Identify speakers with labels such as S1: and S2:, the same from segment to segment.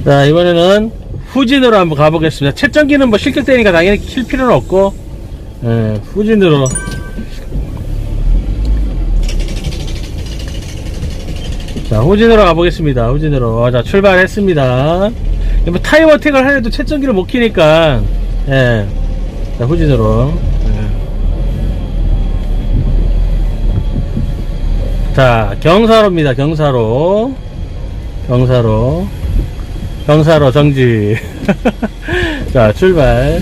S1: 자, 이번에는 후진으로 한번 가보겠습니다. 채점기는 뭐 실격되니까 당연히 킬 필요는 없고, 후진으로. 자, 후진으로 가보겠습니다. 후진으로. 자, 출발했습니다. 뭐 타임 어택을 하려도 채점기를 못 키니까, 자, 후진으로. 자, 경사로입니다. 경사로. 경사로 정지. 자, 출발.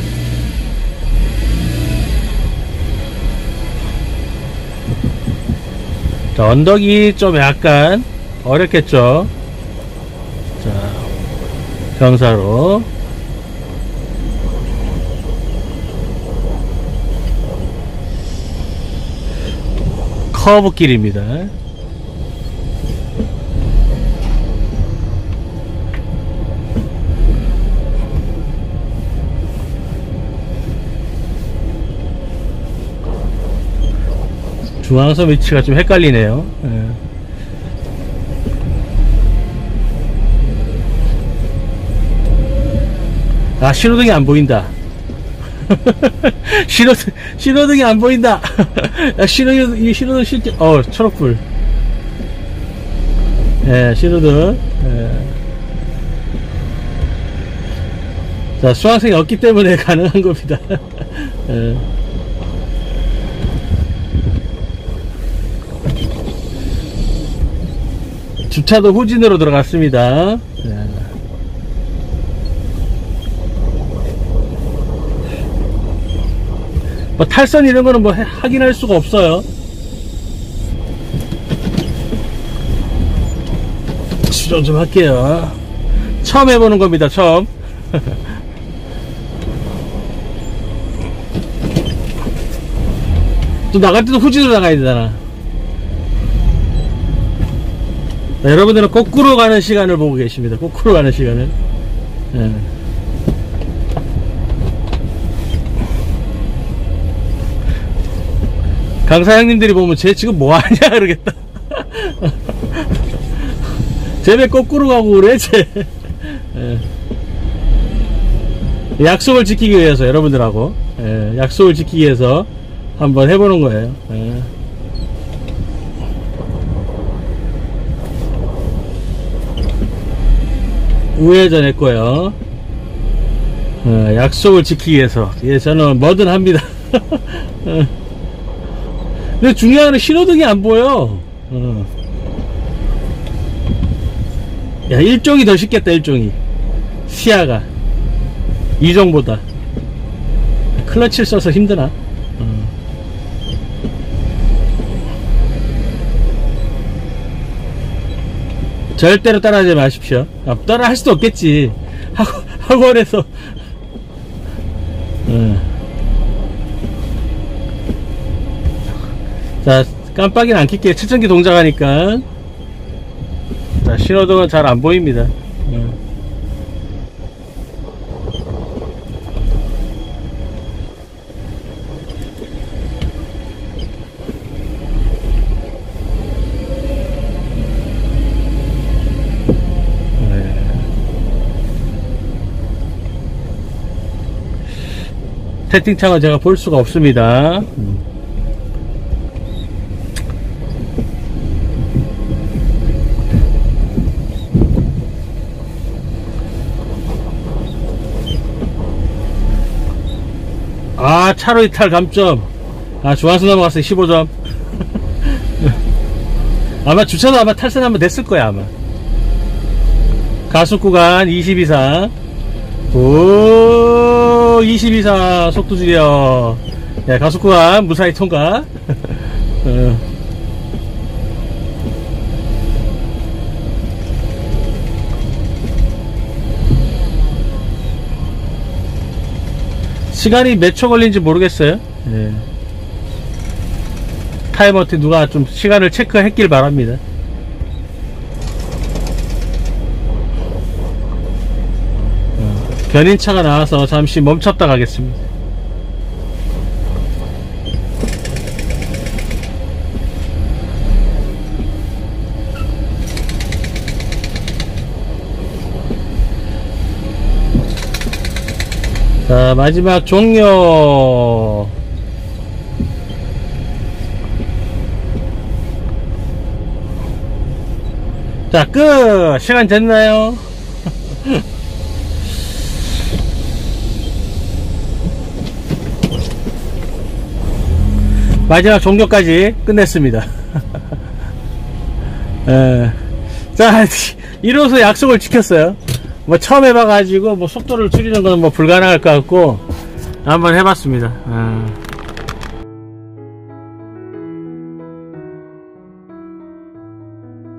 S1: 자, 언덕이 좀 약간 어렵겠죠. 자, 경사로. 커브길입니다. 중앙선 위치가 좀 헷갈리네요. 아, 신호등이 안 보인다. 신호등이 안 보인다. 신호등 실제, 초록불. 신호등. 자, 수강생이 없기 때문에 가능한 겁니다. 주차도 후진으로 들어갔습니다. 뭐 탈선 이런 거는 뭐 확인할 수가 없어요. 수정 좀 할게요. 처음 해보는 겁니다. 처음. 또 나갈 때도 후진으로 나가야 되잖아. 자, 여러분들은 거꾸로 가는 시간을 보고 계십니다. 거꾸로 가는 시간을. 강사 형님들이 보면 쟤 지금 뭐하냐 그러겠다. 쟤 왜 거꾸로 가고 그래 쟤. 약속을 지키기 위해서 여러분들하고 약속을 지키기 위해서 한번 해보는 거예요. 우회전 했고요. 약속을 지키기 위해서. 예, 저는 뭐든 합니다. 근데 중요한 건 신호등이 안 보여. 야, 일종이 더 쉽겠다. 일종이 시야가 이종보다. 클러치를 써서 힘드나? 절대로 따라하지 마십시오. 따라 할 수도 없겠지. 학원에서. 자, 깜빡이는 안 킬게요. 측정기 동작하니까. 자, 신호등은 잘 안 보입니다. 채팅창은 제가 볼 수가 없습니다. 아, 차로 이탈 감점. 아, 중앙선 넘어갔어요. 15점. 아마 주차도 아마 탈선 한번 됐을 거야 아마. 가속 구간 22사. 오, 22사 속도 줄여. 야, 가속 구간 무사히 통과. 시간이 몇 초 걸린지 모르겠어요. 타이머한테 누가 좀 시간을 체크했길 바랍니다. 견인차가 나와서 잠시 멈췄다 가겠습니다. 자, 마지막 종료. 자, 끝! 시간 됐나요? 마지막 종료까지 끝냈습니다. 자, 이로써 약속을 지켰어요. 뭐 처음 해봐가지고 뭐 속도를 줄이는 건 뭐 불가능할 것 같고 한번 해봤습니다.